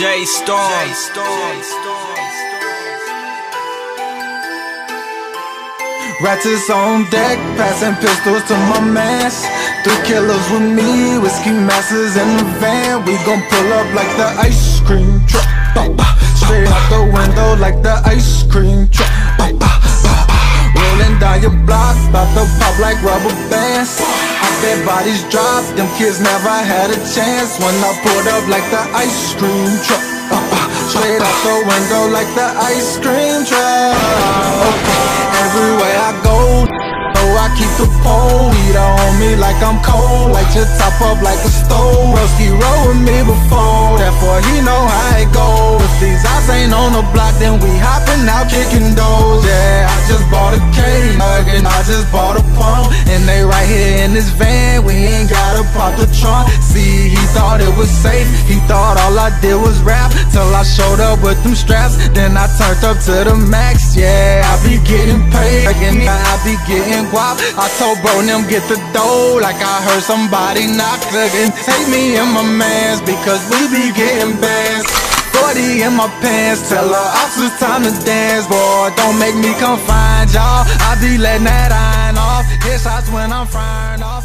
J Storm. Ratchets on deck, passing pistols to my mans. 3 killers with me, whiskey masters in the van. We gon' pull up like the ice cream truck, straight out the window like the ice cream truck. Rolling down your block, bout to pop like rubber bands. I bet bodies drop, them kids never had a chance. When I pulled up like the ice cream truck, straight out the window like the ice cream truck. Everywhere I go, I keep the pole. Heat on me like I'm cold, light your top up like a stove. Rusty rode with me before, therefore he know how it goes. If these eyes ain't on the block, then we hopping out kicking doors. Yeah, I just bought a K-Mug and I just bought a pump, and they right here in this van, we ain't gotta pop the trunk. See, he thought it was safe, he thought all I did was rap, till I showed up with them straps, then I turned up to the max. Yeah, I be getting paid, and I be getting guap. I told bro them get the dough, like I heard somebody knock. And take me and my mans, because we be getting bands. 40 in my pants, tell her ops it's time to dance. Boy, don't make me come find y'all, I be letting that iron off. Headshots when I'm firing off.